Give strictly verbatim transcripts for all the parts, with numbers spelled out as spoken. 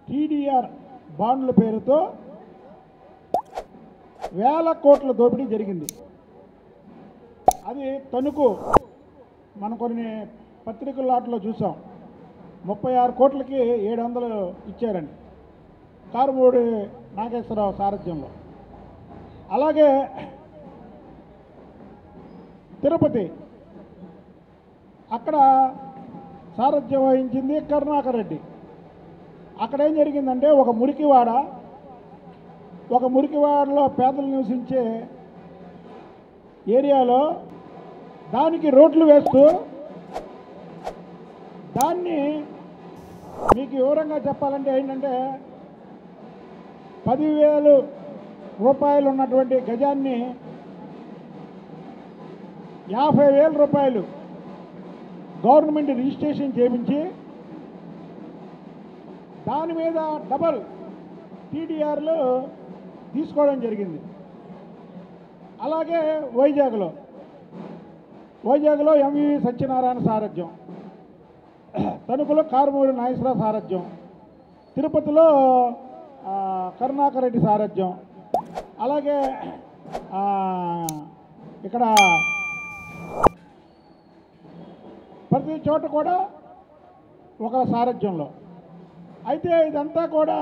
TDR బాండ్ల పేరుతో వేల కోట్ల దోపిడీ జరిగింది. అది తణుకు మనం కొన్ని పత్రికల లాట్లో చూసాం. ముప్పై ఆరు కోట్లకి ఏడు వందలు ఇచ్చారండి కారుమూడి నాగేశ్వరరావు సారథ్యంలో. అలాగే తిరుపతి అక్కడ సారథ్యం వహించింది కరుణాకర్ రెడ్డి. అక్కడ ఏం జరిగిందంటే ఒక మురికివాడ ఒక మురికివాడలో పేదలు నివసించే ఏరియాలో దానికి రోడ్లు వేస్తూ దాన్ని మీకు వివరంగా చెప్పాలంటే ఏంటంటే పదివేలు రూపాయలు ఉన్నటువంటి గజాన్ని యాభై వేల రూపాయలు గవర్నమెంట్ రిజిస్ట్రేషన్ చేయించి దాని మీద డబల్ టీడీఆర్లు తీసుకోవడం జరిగింది. అలాగే వైజాగ్లో వైజాగ్లో ఎంవివి సత్యనారాయణ సారథ్యం, తణుకులో కారుమూడి నాగేశ్వరరావు సారథ్యం, తిరుపతిలో కరుణాకర్ రెడ్డి సారథ్యం, అలాగే ఇక్కడ ప్రతి చోట కూడా ఒక సారథ్యంలో. అయితే ఇదంతా కూడా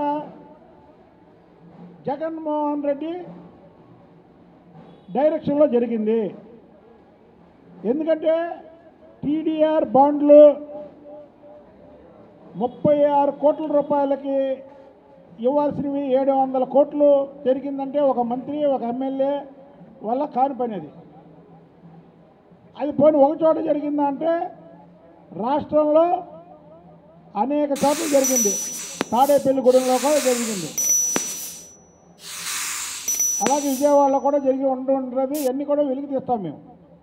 జగన్మోహన్ రెడ్డి డైరెక్షన్లో జరిగింది. ఎందుకంటే టీడీఆర్ బాండ్లు ముప్పై ఆరు కోట్ల రూపాయలకి ఇవ్వాల్సినవి ఏడు వందల కోట్లు జరిగిందంటే ఒక మంత్రి ఒక ఎమ్మెల్యే వల్ల కాని పని అది. అది పోనీ ఒక చోట జరిగిందా అంటే రాష్ట్రంలో అనేక చోట్ల జరిగింది. తాడేపల్లిగూడెంలో కూడా జరిగింది, అలాగే విజయవాడలో కూడా జరిగి ఉంటుంటుంది. ఇవన్నీ కూడా వెలికి తీస్తాం మేము.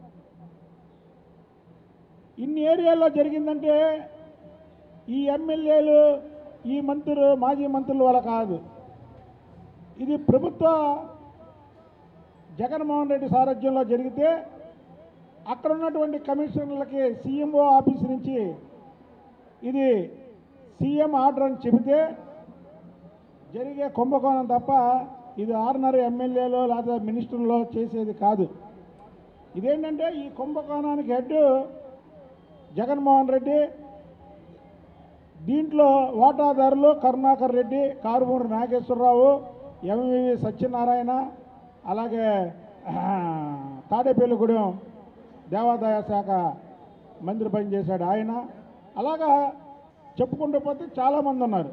ఇన్ని ఏరియాల్లో జరిగిందంటే ఈ ఎమ్మెల్యేలు ఈ మంత్రులు మాజీ మంత్రుల వల్ల కాదు. ఇది ప్రభుత్వ జగన్మోహన్ రెడ్డి సారథ్యంలో జరిగితే అక్కడ ఉన్నటువంటి కమిషనర్లకి సీఎంఓ ఆఫీస్ నుంచి ఇది సీఎం ఆర్డర్ అని చెబితే జరిగే కుంభకోణం తప్ప ఇది ఆర్డినరీ ఎమ్మెల్యేలో లేదా మినిస్టర్లో చేసేది కాదు. ఇదేంటంటే ఈ కుంభకోణానికి హెడ్ జగన్మోహన్ రెడ్డి, దీంట్లో వాటాదారులు కరుణాకర్ రెడ్డి, కారుమూడి నాగేశ్వరరావు, ఎంవివి సత్యనారాయణ, అలాగే తాడేపల్లిగూడెం దేవాదాయ శాఖ మంత్రి పనిచేశాడు ఆయన. అలాగా చెప్పుకుంటూ పోతే చాలామంది ఉన్నారు.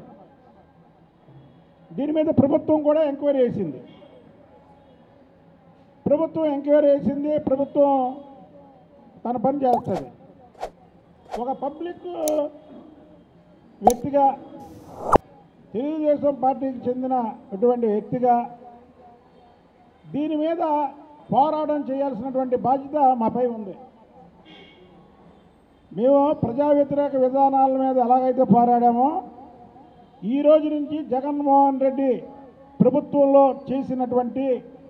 దీని మీద ప్రభుత్వం కూడా ఎంక్వైరీ చేసింది. ప్రభుత్వం ఎంక్వైరీ చేసింది ప్రభుత్వం తన పని చేస్తుంది. ఒక పబ్లిక్ వ్యక్తిగా, తెలుగుదేశం పార్టీకి చెందిన అటువంటి వ్యక్తిగా దీని మీద పోరాటం చేయాల్సినటువంటి బాధ్యత మాపై ఉంది. మేము ప్రజా వ్యతిరేక విధానాల మీద ఎలాగైతే పోరాడామో ఈ రోజు నుంచి జగన్మోహన్ రెడ్డి ప్రభుత్వంలో చేసినటువంటి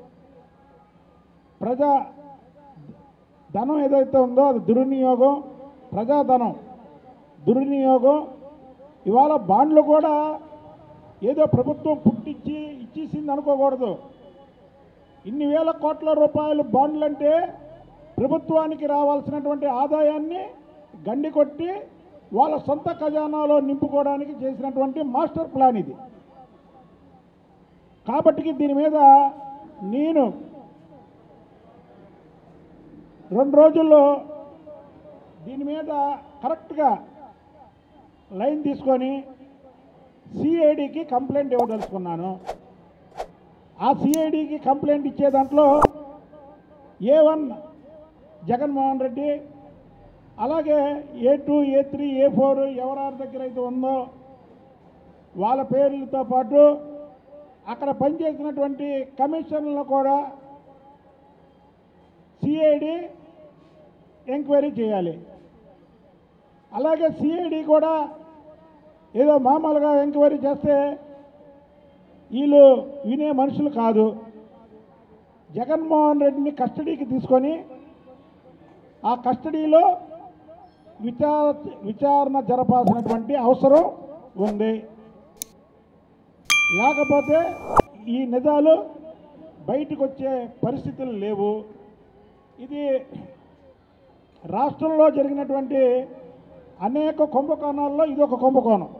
ప్రజా ధనం ఏదైతే ఉందో అది దుర్వినియోగం, ప్రజాధనం దుర్వినియోగం. ఇవాళ బాండ్లు కూడా ఏదో ప్రభుత్వం పుట్టించి ఇచ్చేసింది అనుకోకూడదు. ఇన్ని వేల కోట్ల రూపాయలు బాండ్లు అంటే ప్రభుత్వానికి రావాల్సినటువంటి ఆదాయాన్ని గండి కొట్టి వాళ్ళ సొంత ఖజానాలో నింపుకోవడానికి చేసినటువంటి మాస్టర్ ప్లాన్ ఇది. కాబట్టి దీని మీద నేను రెండు రోజుల్లో దీని మీద కరెక్ట్గా లైన్ తీసుకొని సిఐడికి కంప్లైంట్ ఇవ్వదలుచుకున్నాను. ఆ సిఐడికి కంప్లైంట్ ఇచ్చే దాంట్లో ఏ వన్ జగన్మోహన్ రెడ్డి, అలాగే A two A three A four ఎవరెవరి దగ్గర అయితే ఉందో వాళ్ళ పేర్లతో పాటు అక్కడ పనిచేసినటువంటి కమిషన్లను కూడా సిఐడి ఎంక్వైరీ చేయాలి. అలాగే సిఐడి కూడా ఏదో మామూలుగా ఎంక్వైరీ చేస్తే వీళ్ళు వినే మనుషులు కాదు. జగన్మోహన్ రెడ్డిని కస్టడీకి తీసుకొని ఆ కస్టడీలో విచార విచారణ జరపాల్సినటువంటి అవసరం ఉంది. లేకపోతే ఈ నిజాలు బయటకు వచ్చే పరిస్థితులు లేవు. ఇది రాష్ట్రంలో జరిగినటువంటి అనేక కుంభకోణాల్లో ఇదొక కుంభకోణం.